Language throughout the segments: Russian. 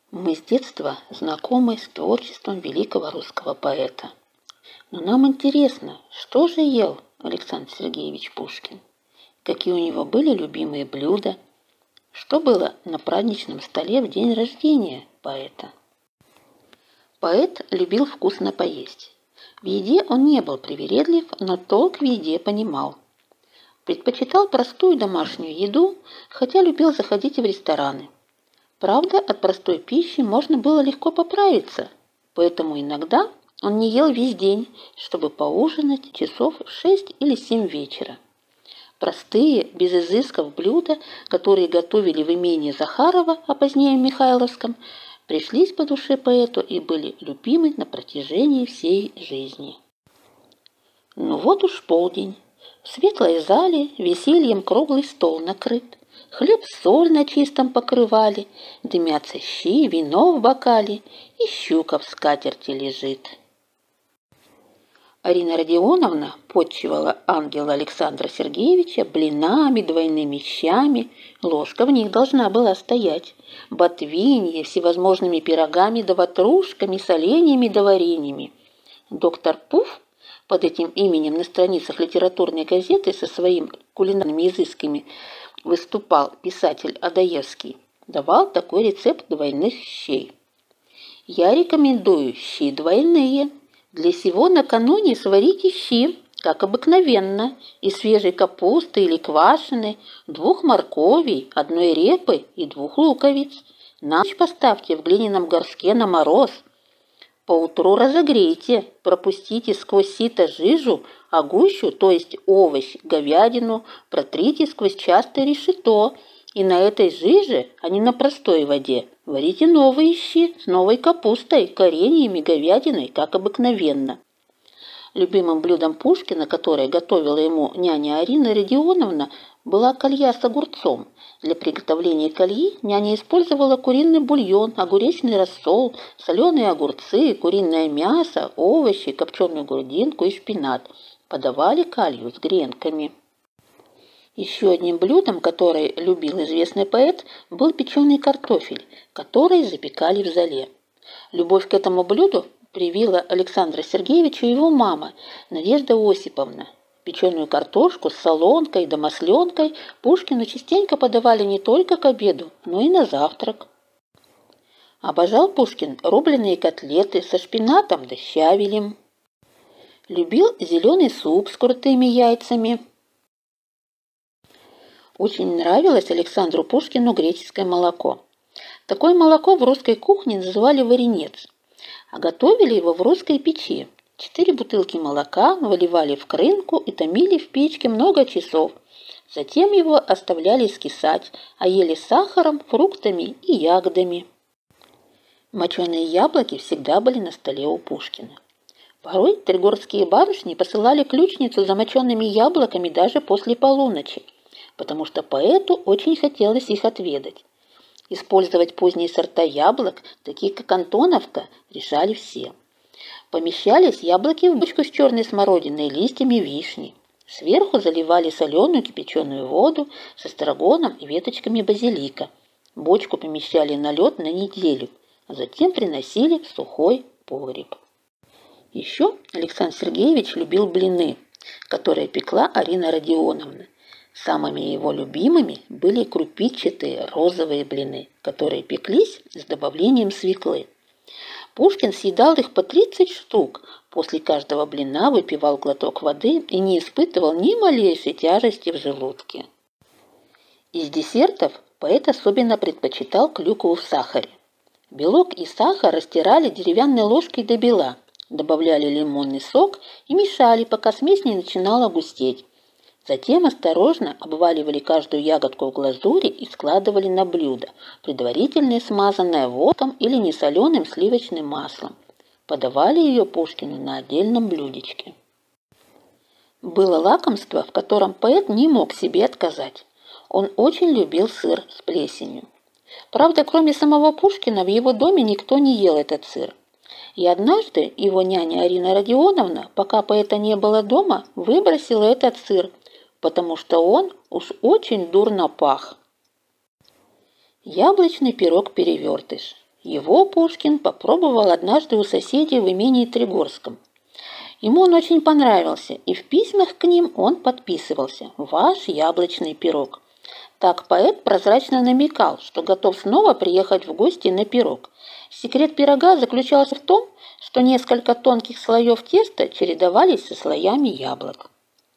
Мы с детства знакомы с творчеством великого русского поэта. Но нам интересно, что же ел Александр Сергеевич Пушкин? Какие у него были любимые блюда? Что было на праздничном столе в день рождения поэта? Поэт любил вкусно поесть. В еде он не был привередлив, но толк в еде понимал. Предпочитал простую домашнюю еду, хотя любил заходить и в рестораны. Правда, от простой пищи можно было легко поправиться, поэтому иногда он не ел весь день, чтобы поужинать часов в 6 или 7 вечера. Простые, без изысков блюда, которые готовили в имении Захарова, а позднее в Михайловском, пришлись по душе поэту и были любимы на протяжении всей жизни. Ну вот уж полдень. В светлой зале весельем круглый стол накрыт. Хлеб-соль на чистом покрывале, дымятся щи, вино в бокале, и щука в скатерти лежит. Арина Родионовна подчивала ангела Александра Сергеевича блинами, двойными щами, ложка в них должна была стоять, ботвинье, всевозможными пирогами да ватрушками, соленьями да вареньями. Доктор Пуф, под этим именем на страницах литературной газеты со своими кулинарными изысками выступал писатель Адаевский, давал такой рецепт двойных щей. Я рекомендую щи двойные. Для сего накануне сварите щи, как обыкновенно, из свежей капусты или квашеной, 2 морковей, 1 репы и 2 луковиц. На ночь поставьте в глиняном горшке на мороз. Поутру разогрейте, пропустите сквозь сито жижу, а гущу, то есть овощ, говядину, протрите сквозь частое решето, и на этой жиже, а не на простой воде, варите новые щи с новой капустой, кореньями, говядиной, как обыкновенно. Любимым блюдом Пушкина, которое готовила ему няня Арина Родионовна, была колья с огурцом. Для приготовления кольи няня использовала куриный бульон, огуречный рассол, соленые огурцы, куриное мясо, овощи, копченую грудинку и шпинат. Подавали калью с гренками. Еще одним блюдом, которое любил известный поэт, был печеный картофель, который запекали в золе. Любовь к этому блюду привила Александра Сергеевича его мама, Надежда Осиповна. Печеную картошку с солонкой да масленкой Пушкину частенько подавали не только к обеду, но и на завтрак. Обожал Пушкин рубленые котлеты со шпинатом да щавелем. Любил зеленый суп с крутыми яйцами. Очень нравилось Александру Пушкину греческое молоко. Такое молоко в русской кухне называли варенец, а готовили его в русской печи. 4 бутылки молока выливали в крынку и томили в печке много часов. Затем его оставляли скисать, а ели с сахаром, фруктами и ягодами. Моченые яблоки всегда были на столе у Пушкина. Порой тригорские барышни посылали ключницу за мочеными яблоками даже после полуночи, потому что поэту очень хотелось их отведать. Использовать поздние сорта яблок, такие как Антоновка, решали все. Помещались яблоки в бочку с черной смородиной и листьями вишни. Сверху заливали соленую кипяченую воду с эстрагоном и веточками базилика. Бочку помещали на лед на неделю, а затем приносили в сухой погреб. Еще Александр Сергеевич любил блины, которые пекла Арина Родионовна. Самыми его любимыми были крупичатые розовые блины, которые пеклись с добавлением свеклы. Пушкин съедал их по 30 штук, после каждого блина выпивал глоток воды и не испытывал ни малейшей тяжести в желудке. Из десертов поэт особенно предпочитал клюкву в сахаре. Белок и сахар растирали деревянной ложкой до бела, добавляли лимонный сок и мешали, пока смесь не начинала густеть. Затем осторожно обваливали каждую ягодку в глазури и складывали на блюдо, предварительно смазанное воском или несоленым сливочным маслом. Подавали ее Пушкину на отдельном блюдечке. Было лакомство, в котором поэт не мог себе отказать. Он очень любил сыр с плесенью. Правда, кроме самого Пушкина, в его доме никто не ел этот сыр. И однажды его няня Арина Родионовна, пока поэта не было дома, выбросила этот сыр, потому что он уж очень дурно пах. Яблочный пирог-перевертыш. Его Пушкин попробовал однажды у соседей в имении Тригорском. Ему он очень понравился, и в письмах к ним он подписывался «Ваш яблочный пирог». Так поэт прозрачно намекал, что готов снова приехать в гости на пирог. Секрет пирога заключался в том, что несколько тонких слоев теста чередовались со слоями яблок.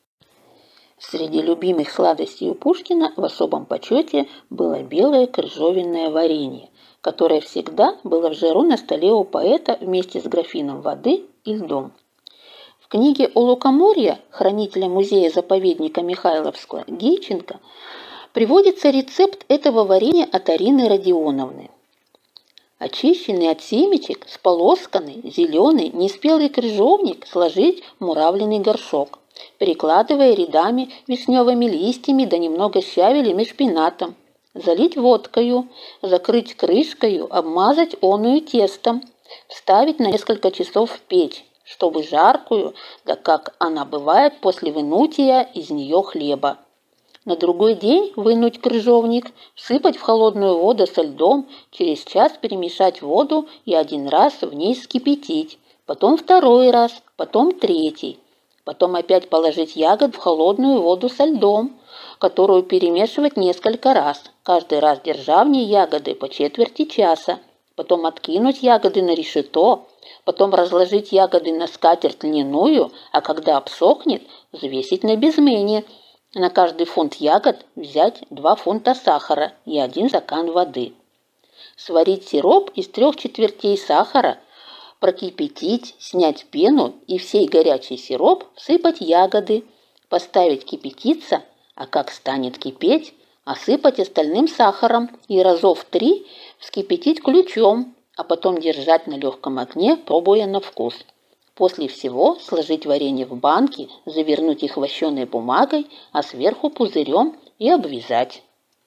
Среди любимых сладостей у Пушкина в особом почете было белое крыжовенное варенье, которое всегда было в жару на столе у поэта вместе с графином воды и льдом. В книге о лукоморье хранителя музея-заповедника Михайловского Гейченко приводится рецепт этого варенья от Арины Родионовны. Очищенный от семечек, сполосканный, зеленый, неспелый крыжовник сложить в муравленный горшок, перекладывая рядами вишневыми листьями да немного щавелем и шпинатом, залить водкою, закрыть крышкою, обмазать оную тестом, вставить на несколько часов в печь, чтобы жаркую, да как она бывает после вынутия из нее хлеба. На другой день вынуть крыжовник, всыпать в холодную воду со льдом, через час перемешать воду и один раз в ней вскипятить, потом второй раз, потом третий. Потом опять положить ягод в холодную воду со льдом, которую перемешивать несколько раз, каждый раз держа в ней ягоды по четверти часа. Потом откинуть ягоды на решето, потом разложить ягоды на скатерть льняную, а когда обсохнет, взвесить на безмене. На каждый фунт ягод взять 2 фунта сахара и 1 стакан воды. Сварить сироп из 3/4 сахара, прокипятить, снять пену и в сей горячий сироп всыпать ягоды, поставить кипятиться, а как станет кипеть, осыпать остальным сахаром и разов 3 вскипятить ключом, а потом держать на легком огне, пробуя на вкус. После всего сложить варенье в банки, завернуть их вощеной бумагой, а сверху пузырем и обвязать.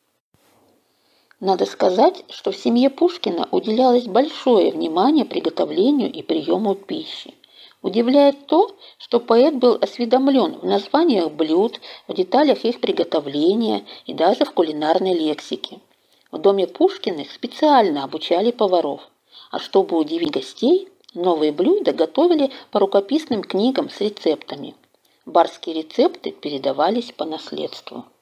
Надо сказать, что в семье Пушкина уделялось большое внимание приготовлению и приему пищи. Удивляет то, что поэт был осведомлен в названиях блюд, в деталях их приготовления и даже в кулинарной лексике. В доме Пушкиных специально обучали поваров, а чтобы удивить гостей, новые блюда готовили по рукописным книгам с рецептами. Барские рецепты передавались по наследству.